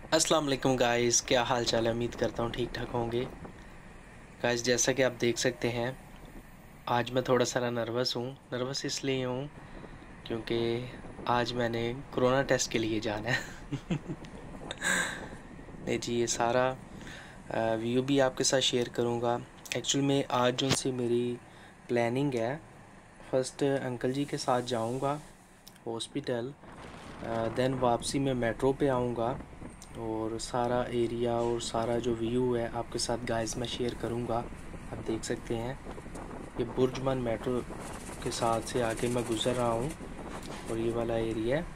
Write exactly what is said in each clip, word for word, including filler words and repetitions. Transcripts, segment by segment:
अस्सलाम वालेकुम गाइस, क्या हाल चाल है। उम्मीद करता हूँ ठीक ठाक होंगे। गाइस, जैसा कि आप देख सकते हैं, आज मैं थोड़ा सा नर्वस हूँ। नर्वस इसलिए हूँ क्योंकि आज मैंने कोरोना टेस्ट के लिए जाना है। नहीं जी, ये सारा व्यू भी आपके साथ शेयर करूँगा। एक्चुअल में आज जो से मेरी प्लानिंग है, फर्स्ट अंकल जी के साथ जाऊँगा हॉस्पिटल, देन वापसी में मेट्रो पे आऊँगा और सारा एरिया और सारा जो व्यू है आपके साथ गाइस मैं शेयर करूँगा। आप देख सकते हैं ये बुर्जमान मेट्रो के साथ से आके मैं गुज़र रहा हूँ और ये वाला एरिया है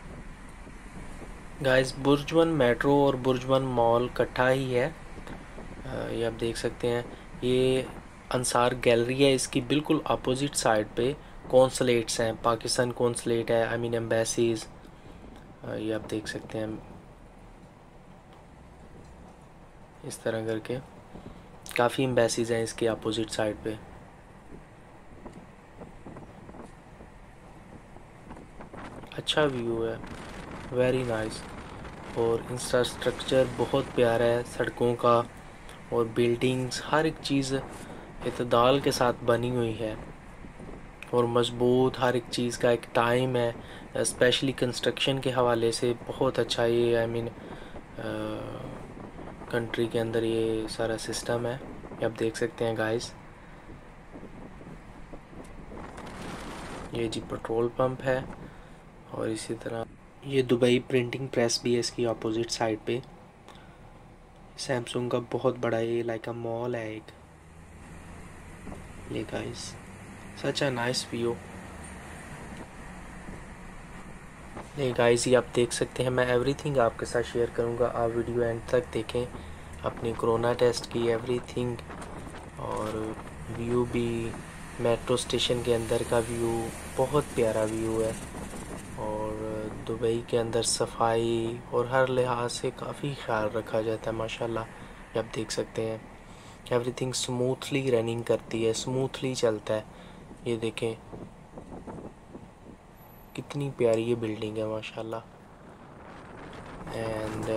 गाइस। बुर्जमान मेट्रो और बुर्जमान मॉल इकट्ठा ही है। ये आप देख सकते हैं, ये अंसार गैलरी है, इसकी बिल्कुल अपोजिट साइड पे कॉन्सुलेट्स हैं, पाकिस्तान कॉन्सुलेट है, आई मीन एम्बेसीज़। ये आप देख सकते हैं, इस तरह करके काफ़ी एम्बेसीज़ हैं इसके अपोजिट साइड पे। अच्छा व्यू है, वेरी नाइस। और इंफ्रास्ट्रक्चर बहुत प्यारा है सड़कों का, और बिल्डिंग्स हर एक चीज़ इत्तेदाल के साथ बनी हुई है और मज़बूत। हर एक चीज़ का एक टाइम है, स्पेशली कंस्ट्रक्शन के हवाले से बहुत अच्छा ये आई मीन कंट्री के अंदर ये सारा सिस्टम है। ये आप देख सकते हैं गाइस, ये जी पेट्रोल पंप है। और इसी तरह ये दुबई प्रिंटिंग प्रेस भी है इसकी अपोजिट साइड पे। सैमसंग का बहुत बड़ा ये लाइक अ मॉल है एक। ये guys, such a nice view. ये गाइस, ये आप देख सकते हैं, मैं एवरीथिंग आपके साथ शेयर करूंगा। आप वीडियो एंड तक देखें अपनी कोरोना टेस्ट की एवरीथिंग। और व्यू भी मेट्रो स्टेशन के अंदर का व्यू बहुत प्यारा व्यू है। और दुबई के अंदर सफाई और हर लिहाज से काफ़ी ख्याल रखा जाता है माशाल्लाह। ये आप देख सकते हैं, एवरीथिंग स्मूथली रनिंग करती है, स्मूथली चलता है। ये देखें कितनी प्यारी ये बिल्डिंग है माशाल्लाह। एंड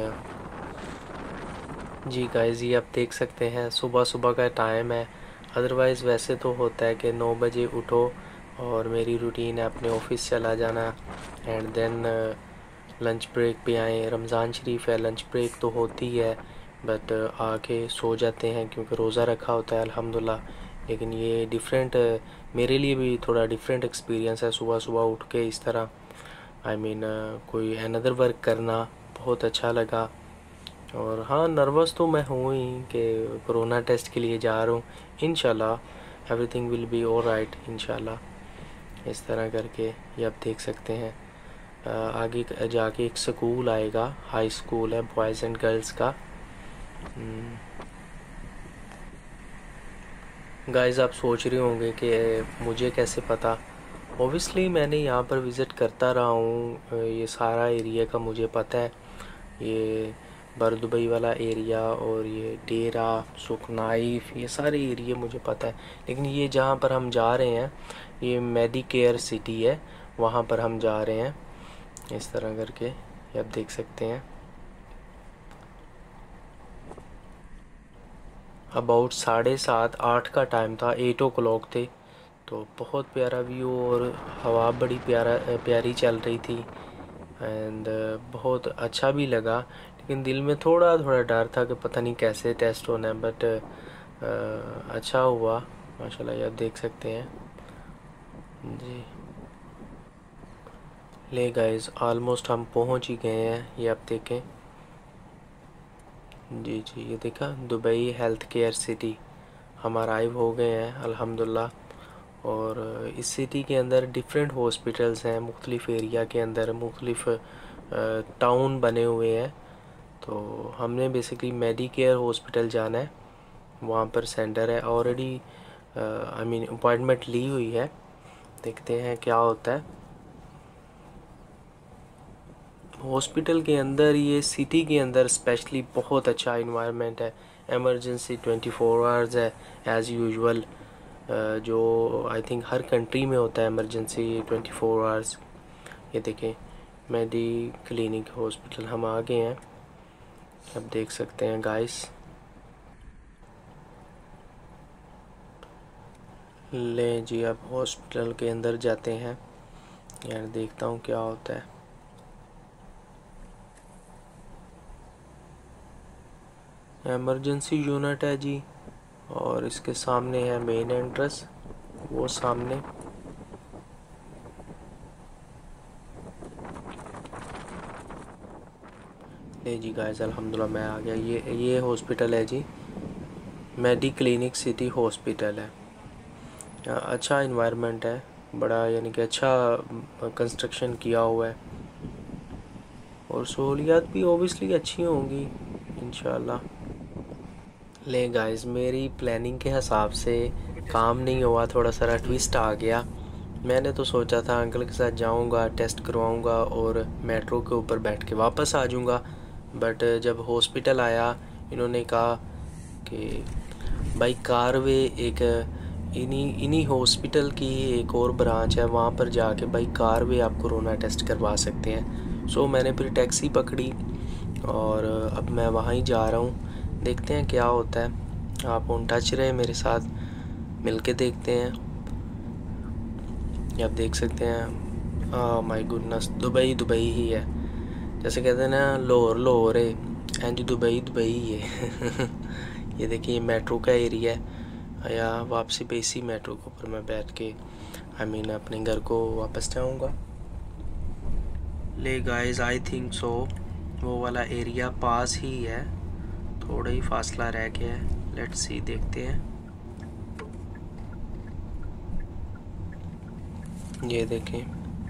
जी गाइस, ये आप देख सकते हैं सुबह सुबह का टाइम है। अदरवाइज़ वैसे तो होता है कि नौ बजे उठो और मेरी रूटीन है अपने ऑफिस चला जाना, एंड देन लंच ब्रेक पे आए। रमज़ान शरीफ है, लंच ब्रेक तो होती है, बट आके सो जाते हैं क्योंकि रोज़ा रखा होता है अल्हम्दुलिल्लाह। लेकिन ये डिफरेंट, मेरे लिए भी थोड़ा डिफरेंट एक्सपीरियंस है सुबह सुबह उठ के इस तरह आई I मीन mean, कोई अनदर वर्क करना बहुत अच्छा लगा। और हाँ, नर्वस तो मैं हूँ ही कि कोरोना टेस्ट के लिए जा रहा हूँ। इंशाल्लाह everything will be all right इंशाल्लाह। इस तरह करके ये आप देख सकते हैं, आगे जाके एक स्कूल आएगा, हाई स्कूल है बॉयज़ एंड गर्ल्स का। गाइस, आप सोच रहे होंगे कि मुझे कैसे पता। ओबियसली मैंने यहाँ पर विज़िट करता रहा हूँ, ये सारा एरिया का मुझे पता है। ये बर दुबई वाला एरिया और ये डेरा सुखनाइफ, ये सारे एरिया मुझे पता है। लेकिन ये जहाँ पर हम जा रहे हैं, ये मेडिकेयर सिटी है, वहाँ पर हम जा रहे हैं। इस तरह करके ये आप देख सकते हैं। अबाउट साढ़े सात आठ का टाइम था, एट ओ क्लॉक थे। तो बहुत प्यारा व्यू और हवा बड़ी प्यारा प्यारी चल रही थी। एंड बहुत अच्छा भी लगा, लेकिन दिल में थोड़ा थोड़ा डर था कि पता नहीं कैसे टेस्ट होना है, बट अच्छा हुआ माशाल्लाह। ये आप देख सकते हैं जी। ले गाइस, ऑलमोस्ट हम पहुंच ही गए हैं। ये आप देखें जी जी, ये देखा दुबई हेल्थ केयर सिटी हम अराइव हो गए हैं अल्हम्दुलिल्लाह। और इस सिटी के अंदर डिफरेंट हॉस्पिटल्स हैं, मुख्तलिफ़ एरिया के अंदर मुख्तलिफ़ टाउन बने हुए हैं। तो हमने बेसिकली मेडिकेयर हॉस्पिटल जाना है, वहाँ पर सेंटर है ऑलरेडी, आई मीन अपॉइंटमेंट ली हुई है। देखते हैं क्या होता है। हॉस्पिटल के अंदर, ये सिटी के अंदर स्पेशली बहुत अच्छा इन्वायरमेंट है। एमरजेंसी ट्वेंटी फोर आवर्स है एज़ यूजुअल, जो आई थिंक हर कंट्री में होता है एमरजेंसी ट्वेंटी फोर आवर्स। ये देखें मेडी क्लिनिक हॉस्पिटल हम आ गए हैं। अब देख सकते हैं गाइस। ले जी, अब हॉस्पिटल के अंदर जाते हैं यार, देखता हूँ क्या होता है। इमरजेंसी यूनिट है जी, और इसके सामने है मेन एंट्रेंस, वो सामने। ले जी गाइस, अल्हम्दुलिल्लाह मैं आ गया। ये ये हॉस्पिटल है जी, मेडी क्लिनिक सिटी हॉस्पिटल है। अच्छा इन्वायरमेंट है, बड़ा यानी कि अच्छा कंस्ट्रक्शन किया हुआ है, और सहूलियात भी ओबियसली अच्छी होंगी इंशाल्लाह। ले गाइस, मेरी प्लानिंग के हिसाब से काम नहीं हुआ, थोड़ा सा ट्विस्ट आ गया। मैंने तो सोचा था अंकल के साथ जाऊंगा, टेस्ट करवाऊंगा और मेट्रो के ऊपर बैठ के वापस आ जाऊंगा, बट जब हॉस्पिटल आया इन्होंने कहा कि भाई कारवे एक इन्हीं इन्हीं हॉस्पिटल की एक और ब्रांच है, वहाँ पर जाके भाई कारवे आप कोरोना टेस्ट करवा सकते हैं। सो मैंने फिर टैक्सी पकड़ी और अब मैं वहाँ ही जा रहा हूँ, देखते हैं क्या होता है। आप ऑन टच रहे मेरे साथ, मिलके देखते हैं। आप देख सकते हैं, ah my goodness, Dubai Dubai ही है, जैसे कहते हैं ना लाहौर लाहौर है एंड दुबई दुबई ही है। ये देखिए मेट्रो का एरिया है, या वापसी पे इसी मेट्रो के ऊपर मैं बैठ के आई I मीन mean, अपने घर को वापस जाऊंगा। ले गाइस, आई थिंक सो वो वाला एरिया पास ही है, थोड़ा ही फासला रह गया है। लेट्स सी, देखते हैं। ये देखें,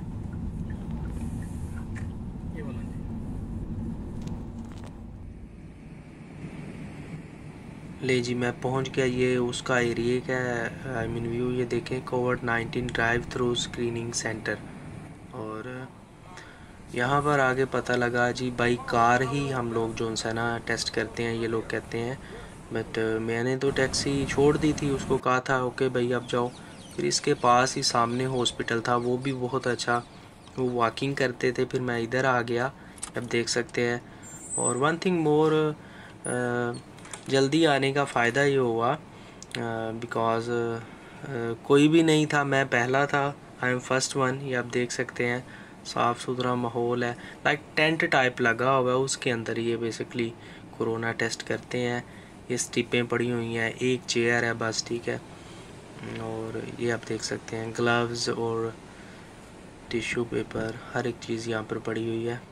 ले जी मैं पहुंच गया। ये उसका एरिया का आई मीन व्यू, ये देखें, COVID nineteen drive through screening centre. और यहाँ पर आगे पता लगा जी बाई कार ही हम लोग जो है ना टेस्ट करते हैं, ये लोग कहते हैं, बट मैंने तो टैक्सी छोड़ दी थी, उसको कहा था ओके भाई अब जाओ। फिर इसके पास ही सामने हॉस्पिटल था, वो भी बहुत अच्छा, वो वॉकिंग करते थे, फिर मैं इधर आ गया, अब देख सकते हैं। और वन थिंग मोर, जल्दी आने का फ़ायदा ये हुआ बिकॉज़ कोई भी नहीं था, मैं पहला था, आई एम फर्स्ट वन। ये आप देख सकते हैं, साफ़ सुथरा माहौल है, लाइक टेंट टाइप लगा हुआ है, उसके अंदर ये बेसिकली कोरोना टेस्ट करते हैं। ये स्टिपें पड़ी हुई हैं, एक चेयर है बस, ठीक है। और ये आप देख सकते हैं ग्लव्स और टिश्यू पेपर, हर एक चीज़ यहाँ पर पड़ी हुई है।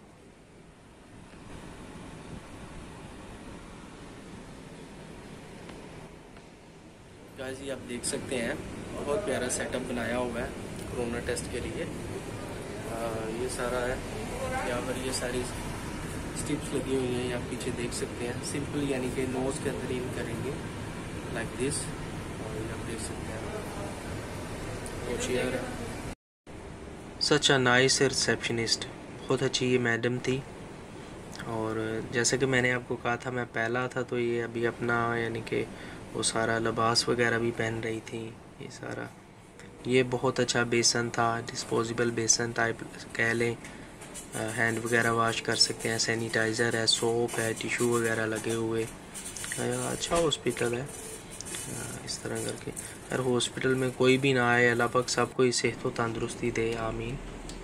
गाइस, ये आप देख सकते हैं, बहुत प्यारा सेटअप बनाया हुआ है कोरोना टेस्ट के लिए। आ, ये सारा है, यहाँ पर ये सारी स्टिप्स लगी हुई हैं, आप पीछे देख सकते हैं। सिंपल यानी कि नोज़ के अंदर इन करेंगे लाइक दिस, और ये आप देख सकते हैं वो चेयर है। सच अ नाइस रिसेप्शनिस्ट, बहुत अच्छी ये मैडम थी। और जैसे कि मैंने आपको कहा था मैं पहला था, तो ये अभी अपना यानी कि वो सारा लिबास वगैरह भी पहन रही थी, ये सारा। ये बहुत अच्छा बेसन था, डिस्पोजेबल बेसन टाइप कह लें, हैंड वगैरह वॉश कर सकते हैं, सैनिटाइज़र है, सोप है, टिशू वगैरह लगे हुए। अच्छा हॉस्पिटल है। इस तरह करके यार हॉस्पिटल में कोई भी ना आए, अल्लाह पाक सबको ही सेहत व तंदुरुस्ती दे, आमीन।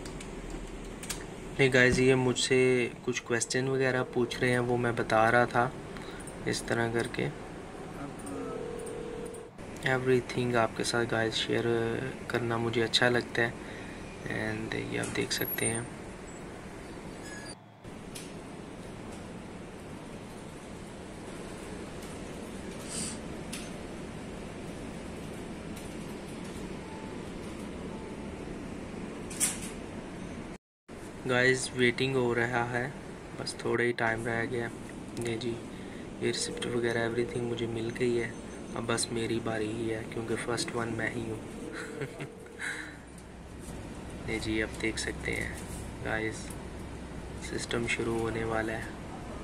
नहीं गाइस, ये मुझसे कुछ क्वेश्चन वगैरह पूछ रहे हैं, वो मैं बता रहा था इस तरह करके। एवरीथिंग आपके साथ गाइस शेयर करना मुझे अच्छा लगता है, एंड ये आप देख सकते हैं। गाइस वेटिंग हो रहा है, बस थोड़ा ही टाइम रह गया। ये जी, ये रिसिप्ट वगैरह एवरीथिंग मुझे मिल गई है, अब बस मेरी बारी ही है, क्योंकि फ़र्स्ट वन मैं ही हूँ। ये जी, आप देख सकते हैं गाइस, सिस्टम शुरू होने वाला है।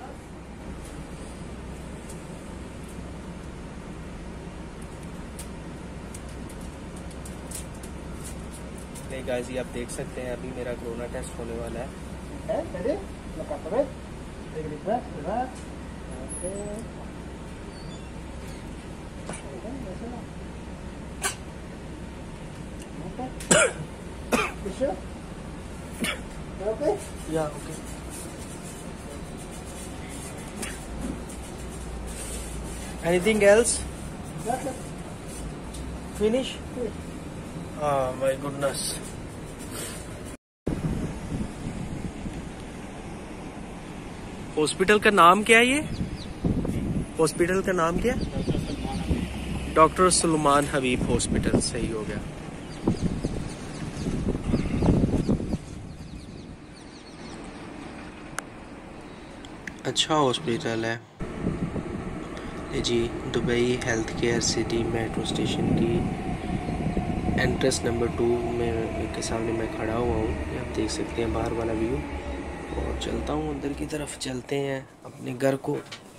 नहीं गाइस, ये आप देख सकते हैं, अभी मेरा कोरोना टेस्ट होने वाला है। Take a deep breath, relax. Okay. Okay, that's enough. Okay. You sure? You okay? Yeah, okay. Anything else? That's it. Finish? Finish. Oh my goodness. Hospital का नाम क्या है ये? हॉस्पिटल का नाम क्या? Doctor Salman Habib hospital. सही हो गया। अच्छा हॉस्पिटल है ये जी। Dubai health care city metro station की एंट्रेंस नंबर टू में के सामने मैं खड़ा हुआ हूँ। आप देख सकते हैं बाहर वाला व्यू। और चलता हूँ अंदर की तरफ, चलते हैं अपने घर को।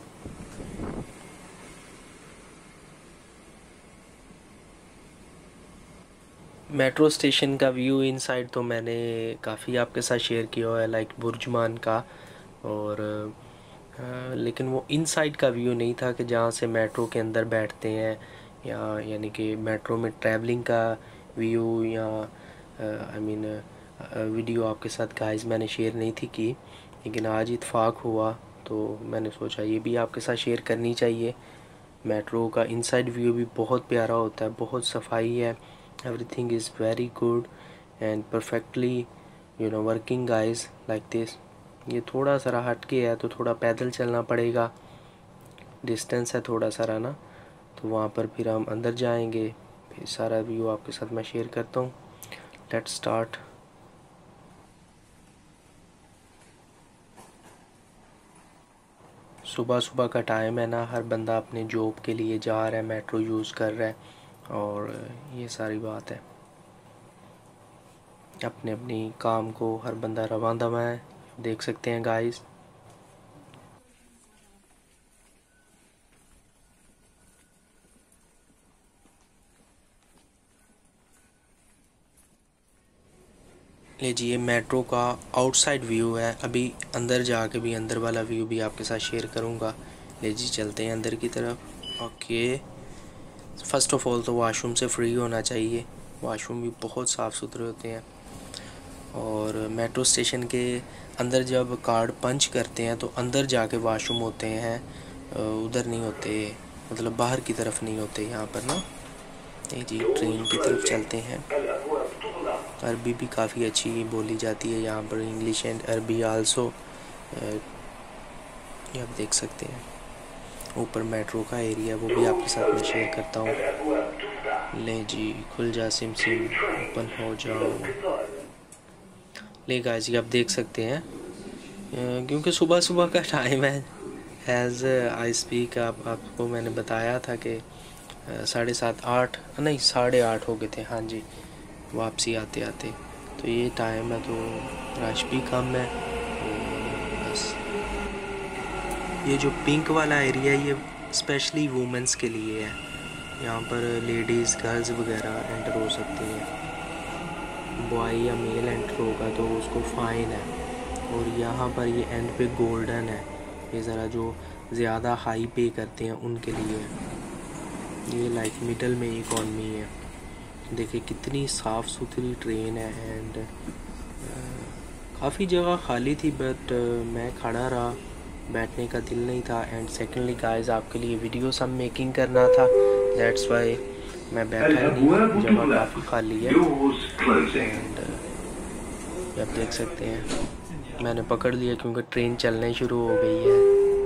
मेट्रो स्टेशन का व्यू इनसाइड तो मैंने काफ़ी आपके साथ शेयर किया हुआ है, लाइक बुर्जमान का। और आ, लेकिन वो इनसाइड का व्यू नहीं था कि जहाँ से मेट्रो के अंदर बैठते हैं, या यानी कि मेट्रो में ट्रैवलिंग का व्यू, या आई मीन वीडियो आपके साथ गाइस मैंने शेयर नहीं थी की। लेकिन आज इत्फाक हुआ तो मैंने सोचा ये भी आपके साथ शेयर करनी चाहिए। मेट्रो का इनसाइड व्यू भी बहुत प्यारा होता है, बहुत सफाई है। Everything is very good and perfectly you know working guys like this. ये थोड़ा सा हट के है तो थोड़ा पैदल चलना पड़ेगा, डिस्टेंस है थोड़ा सा ना। तो वहाँ पर फिर हम अंदर जाएंगे, फिर सारा व्यू आपके साथ मैं शेयर करता हूँ। Let's start. सुबह सुबह का टाइम है ना, हर बंदा अपने जॉब के लिए जा रहा है, मेट्रो यूज़ कर रहा है, और ये सारी बात है। अपने अपनी काम को हर बंदा रवां दवा है, देख सकते हैं गाइस। लीजिए मेट्रो का आउटसाइड व्यू है। अभी अंदर जाके भी अंदर वाला व्यू भी आपके साथ शेयर करूँगा। लीजिए चलते हैं अंदर की तरफ। ओके, फ़र्स्ट ऑफ ऑल तो वॉशरूम से फ्री होना चाहिए। वॉशरूम भी बहुत साफ़ सुथरे होते हैं। और मेट्रो स्टेशन के अंदर जब कार्ड पंच करते हैं तो अंदर जाके वॉशरूम होते हैं, उधर नहीं होते, मतलब बाहर की तरफ नहीं होते यहाँ पर ना। नहीं जी, ट्रेन की तरफ चलते हैं। अरबी भी काफ़ी अच्छी बोली जाती है यहाँ पर, इंग्लिश एंड अरबी आल्सो। ये आप देख सकते हैं। ऊपर मेट्रो का एरिया वो भी आपके साथ मैं शेयर करता हूँ। ले जी, खुल जा सिम सिम, ओपन हो जाओ। ले गाइस, आप देख सकते हैं क्योंकि सुबह सुबह का टाइम है। एज आई स्पीक आप आपको मैंने बताया था कि साढ़े सात आठ नहीं साढ़े आठ हो गए थे, हाँ जी, वापसी आते आते। तो ये टाइम है तो रश भी कम है। बस ये जो पिंक वाला एरिया है ये स्पेशली वुमेंस के लिए है। यहाँ पर लेडीज़ गर्ल्स वगैरह एंटर हो सकती हैं। बॉय या मेल एंटर होगा तो उसको फ़ाइन है। और यहाँ पर ये एंड पे गोल्डन है, ये ज़रा जो ज़्यादा हाई पे करते हैं उनके लिए। ये लाइक मिडल में इकॉनमी है। देखिए कितनी साफ़ सुथरी ट्रेन है। एंड काफ़ी जगह खाली थी, बट मैं खड़ा रहा, बैठने का दिल नहीं था। एंड सेकेंडली गाइस, आपके लिए वीडियो सब मेकिंग करना था, दैट्स वाई मैं बैठा ही नहीं, जगह काफ़ी खाली है। एंड आप देख सकते हैं मैंने पकड़ लिया क्योंकि ट्रेन चलने शुरू हो गई है।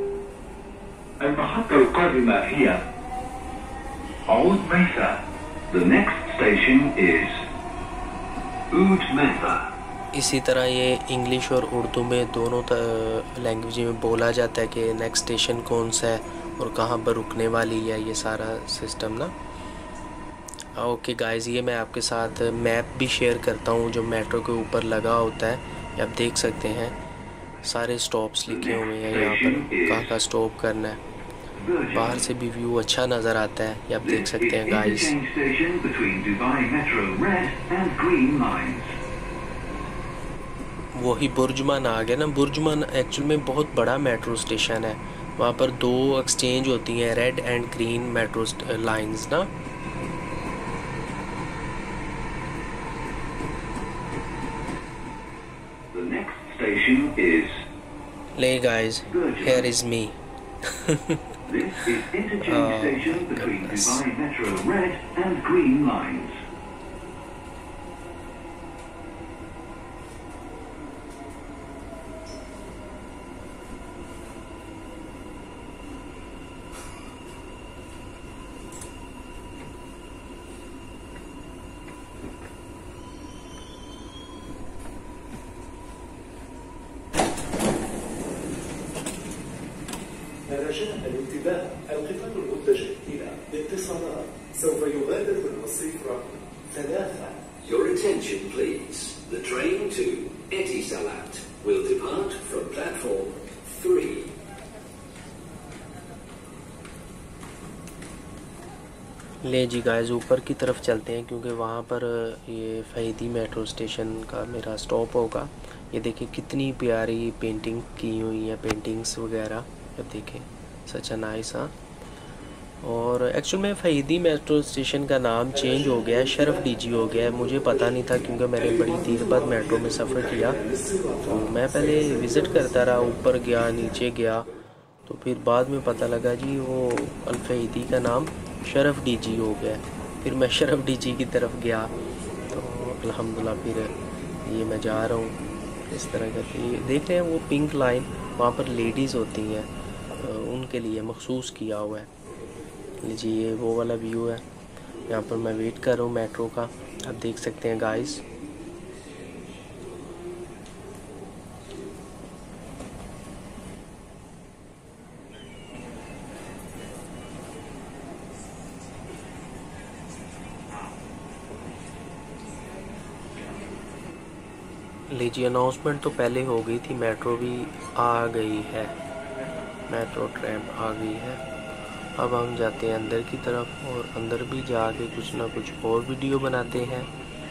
इसी तरह ये इंग्लिश और उर्दू में दोनों लैंग्वेज में बोला जाता है कि नेक्स्ट स्टेशन कौन सा है और कहाँ पर रुकने वाली है, ये सारा सिस्टम ना। ओके गाइस, ये मैं आपके साथ मैप भी शेयर करता हूँ जो मेट्रो के ऊपर लगा होता है। आप देख सकते हैं सारे स्टॉप्स लिखे हुए हैं यहाँ पर, कहाँ का स्टॉप करना है। बाहर से भी व्यू अच्छा नज़र आता है, ये आप देख सकते हैं गाइस। वही बुर्जमान आ गया ना। बुर्जमान एक्चुअल में बहुत बड़ा मेट्रो स्टेशन है। वहाँ पर दो एक्सचेंज होती हैं, red and green metro lines ना। The next station is ले guys, here is me. This is interchange Oh, station my between goodness. Dubai Metro red and green lines. رجاء الانتباه، القطار المتجه إلى اتصالات سوف يغادر بالرصيف رقم ثلاثة. Your attention please. The train to Etisalat will depart from platform three. ले जी guys, ऊपर की तरफ चलते हैं क्योंकि वहाँ पर ये फहीदी मेट्रो स्टेशन का मेरा स्टॉप होगा। ये देखिए कितनी प्यारी पेंटिंग की हुई है, पेंटिंग्स वगैरह। अब देखें, सच अ नाइस। हाँ, और एक्चुअल में फहीदी मेट्रो स्टेशन का नाम चेंज हो गया है, शरफ डीजी हो गया है। मुझे पता नहीं था क्योंकि मैंने बड़ी देर बाद मेट्रो में सफ़र किया। तो मैं पहले विज़िट करता रहा, ऊपर गया नीचे गया, तो फिर बाद में पता लगा जी वो अल-फहीदी का नाम शरफ डीजी हो गया। फिर मैं शरफ डीजी की तरफ गया, तो अल्हम्दुलिल्लाह फिर ये मैं जा रहा हूँ इस तरह करके। ये देख रहे हैं वो पिंक लाइन, वहाँ पर लेडीज़ होती हैं, उनके लिए मखसूस किया हुआ है। लीजिए ये वो वाला व्यू है। यहाँ पर मैं वेट कर रहा हूँ मेट्रो का, आप देख सकते हैं गाइस। लीजिए अनाउंसमेंट तो पहले हो गई थी, मेट्रो भी आ गई है, मेट्रो ट्रेन आ गई है। अब हम जाते हैं अंदर की तरफ और अंदर भी जाके कुछ ना कुछ और वीडियो बनाते हैं।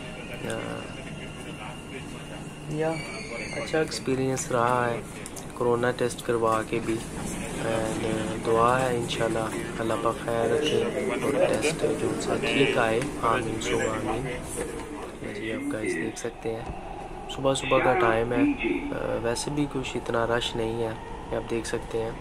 या अच्छा एक्सपीरियंस रहा है कोरोना टेस्ट करवा के भी। एंड दुआ है इंशाल्लाह अल्लाह पाक खैर रखे और टेस्ट जो सा ठीक आए। आमीन सो आमीन। जी आप गाइस देख सकते हैं सुबह सुबह का टाइम है, वैसे भी कुछ इतना रश नहीं है, आप देख सकते हैं।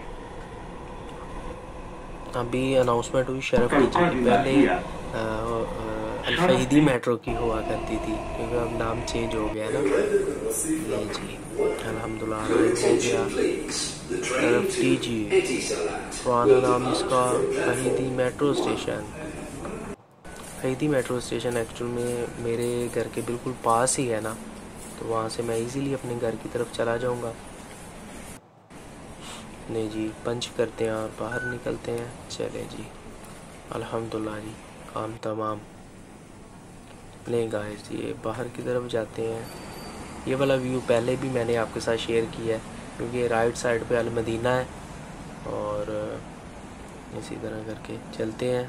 अभी अनाउंसमेंट हुई शरफ डीजी की, पहले अल-फहीदी मेट्रो की हुआ करती थी क्योंकि अब नाम चेंज हो गया ना। ये जी अल्हम्दुलिल्लाह हो गया शरफ डीजी, पुराना नाम इसका Fahidi metro station. Fahidi metro station actual में मेरे घर के बिल्कुल पास ही है ना, तो वहाँ से मैं इजीली अपने घर की तरफ चला जाऊँगा। नहीं जी, पंच करते हैं और बाहर निकलते हैं। चले जी अल्हम्दुलिल्लाह जी, काम तमाम। नहीं गाइस ये बाहर की तरफ जाते हैं। ये वाला व्यू पहले भी मैंने आपके साथ शेयर किया है क्योंकि राइट साइड पे अल मदीना है, और इसी तरह करके चलते हैं।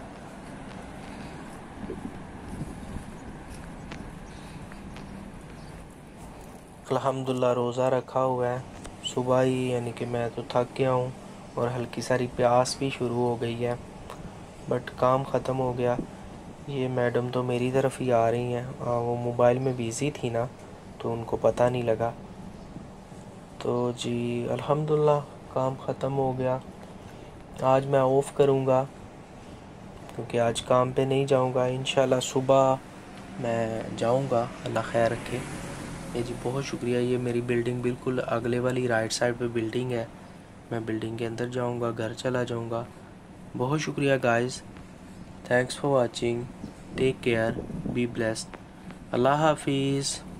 अल्हम्दुलिल्लाह रोज़ा रखा हुआ है सुबह ही, यानी कि मैं तो थक गया हूँ और हल्की सारी प्यास भी शुरू हो गई है, बट काम ख़त्म हो गया। ये मैडम तो मेरी तरफ ही आ रही हैं, वो मोबाइल में बिज़ी थी ना तो उनको पता नहीं लगा। तो जी अल्हम्दुलिल्लाह काम ख़त्म हो गया। आज मैं ऑफ़ करूँगा क्योंकि आज काम पे नहीं जाऊँगा। इंशाल्लाह सुबह मैं जाऊँगा, अल्लाह खैर रखे। ये जी बहुत शुक्रिया। ये मेरी बिल्डिंग बिल्कुल अगले वाली राइट साइड पे बिल्डिंग है, मैं बिल्डिंग के अंदर जाऊंगा, घर चला जाऊंगा। बहुत शुक्रिया guys, thanks for watching, take care, be blessed, अल्लाह हाफिज़।